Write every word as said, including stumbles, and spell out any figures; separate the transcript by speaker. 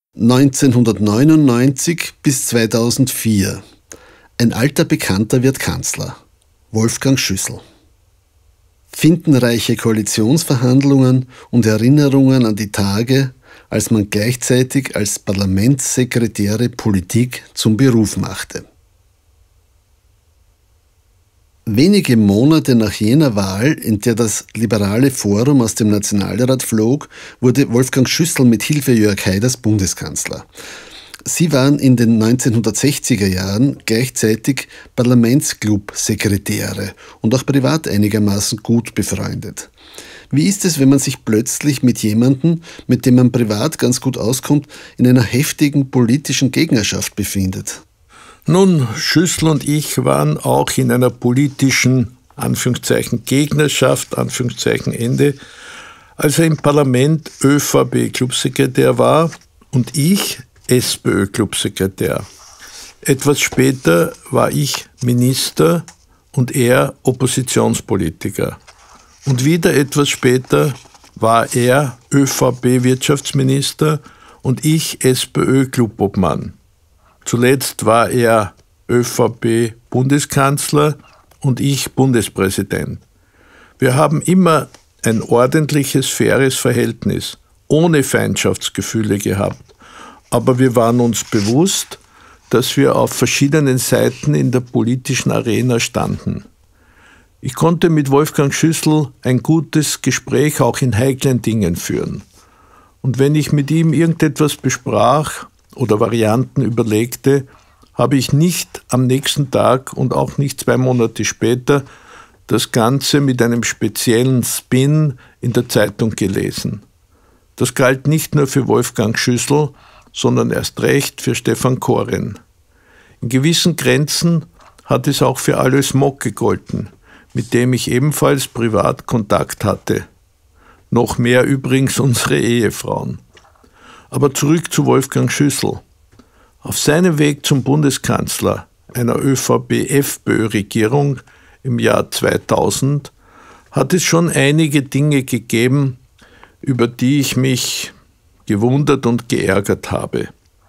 Speaker 1: neunzehnhundertneunundneunzig bis zweitausendvier. Ein alter Bekannter wird Kanzler. Wolfgang Schüssel. Findenreiche Koalitionsverhandlungen und Erinnerungen an die Tage, als man gleichzeitig als Parlamentssekretäre Politik zum Beruf machte. Wenige Monate nach jener Wahl, in der das liberale Forum aus dem Nationalrat flog, wurde Wolfgang Schüssel mit Hilfe Jörg Haiders Bundeskanzler. Sie waren in den neunzehnhundertsechziger Jahren gleichzeitig Parlamentsclub-Sekretäre und auch privat einigermaßen gut befreundet. Wie ist es, wenn man sich plötzlich mit jemandem, mit dem man privat ganz gut auskommt, in einer heftigen politischen Gegnerschaft befindet?
Speaker 2: Nun, Schüssel und ich waren auch in einer politischen, Anführungszeichen, Gegnerschaft, Anführungszeichen, Ende, als er im Parlament ÖVP-Clubsekretär war und ich SPÖ-Clubsekretär. Etwas später war ich Minister und er Oppositionspolitiker. Und wieder etwas später war er ÖVP-Wirtschaftsminister und ich SPÖ-Clubobmann. Zuletzt war er ÖVP-Bundeskanzler und ich Bundespräsident. Wir haben immer ein ordentliches, faires Verhältnis, ohne Feindschaftsgefühle gehabt. Aber wir waren uns bewusst, dass wir auf verschiedenen Seiten in der politischen Arena standen. Ich konnte mit Wolfgang Schüssel ein gutes Gespräch auch in heiklen Dingen führen. Und wenn ich mit ihm irgendetwas besprach oder Varianten überlegte, habe ich nicht am nächsten Tag und auch nicht zwei Monate später das Ganze mit einem speziellen Spin in der Zeitung gelesen. Das galt nicht nur für Wolfgang Schüssel, sondern erst recht für Stefan Koren. In gewissen Grenzen hat es auch für Alois Mock gegolten, mit dem ich ebenfalls privat Kontakt hatte. Noch mehr übrigens unsere Ehefrauen. Aber zurück zu Wolfgang Schüssel. Auf seinem Weg zum Bundeskanzler einer ÖVP-FPÖ-Regierung im Jahr zweitausend hat es schon einige Dinge gegeben, über die ich mich gewundert und geärgert habe.